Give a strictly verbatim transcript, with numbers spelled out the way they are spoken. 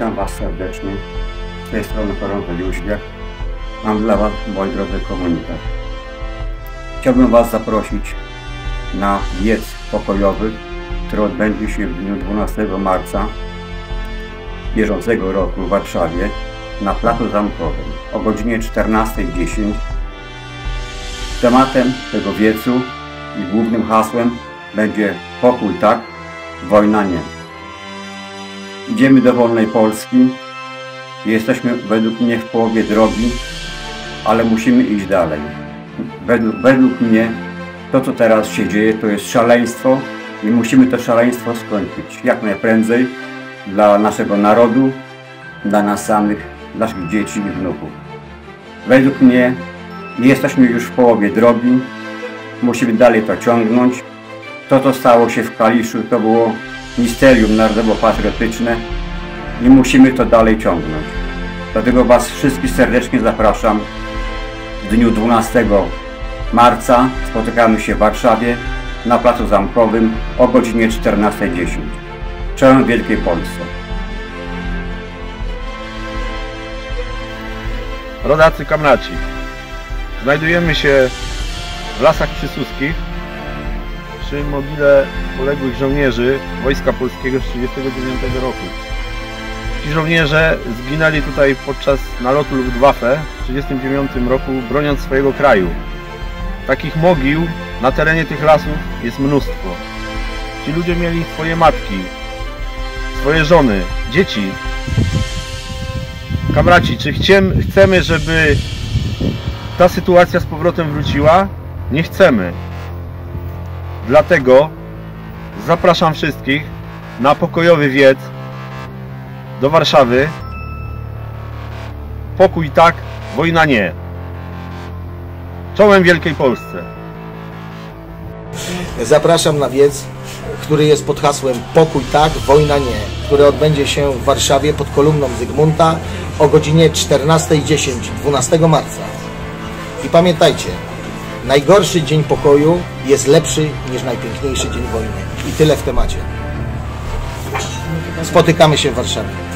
Witam Was serdecznie. Z tej strony Koronel Jóźwiak. Mam dla Was, moi drodzy, komunikat. Chciałbym Was zaprosić na wiec pokojowy, który odbędzie się w dniu dwunastego marca bieżącego roku w Warszawie na Placu Zamkowym o godzinie czternastej dziesięć. Tematem tego wiecu i głównym hasłem będzie pokój tak, wojna nie. Idziemy do wolnej Polski. Jesteśmy według mnie w połowie drogi, ale musimy iść dalej. Według, według mnie to, co teraz się dzieje, to jest szaleństwo i musimy to szaleństwo skończyć jak najprędzej dla naszego narodu, dla nas samych, dla naszych dzieci i wnuków. Według mnie jesteśmy już w połowie drogi, musimy dalej to ciągnąć. To, co stało się w Kaliszu, to było misterium narodowo-patriotyczne i musimy to dalej ciągnąć. Dlatego Was wszystkich serdecznie zapraszam. W dniu dwunastego marca spotykamy się w Warszawie na Placu Zamkowym o godzinie czternastej dziesięć. Czołem Wielkiej Polsce. Rodacy, kamraci, znajdujemy się w Lasach Przysuskich przy mogile poległych żołnierzy Wojska Polskiego z tysiąc dziewięćset trzydziestego dziewiątego roku. Ci żołnierze zginęli tutaj podczas nalotu Luftwaffe w tysiąc dziewięćset trzydziestym dziewiątym roku, broniąc swojego kraju. Takich mogił na terenie tych lasów jest mnóstwo. Ci ludzie mieli swoje matki, swoje żony, dzieci. Kamraci, czy chcemy, żeby ta sytuacja z powrotem wróciła? Nie chcemy. Dlatego zapraszam wszystkich na pokojowy wiec do Warszawy. Pokój tak, wojna nie. Czołem Wielkiej Polsce. Zapraszam na wiec, który jest pod hasłem Pokój tak, wojna nie, który odbędzie się w Warszawie pod kolumną Zygmunta o godzinie czternastej dziesięć dwunastego marca. I pamiętajcie, najgorszy dzień pokoju jest lepszy niż najpiękniejszy dzień wojny. I tyle w temacie. Spotykamy się w Warszawie.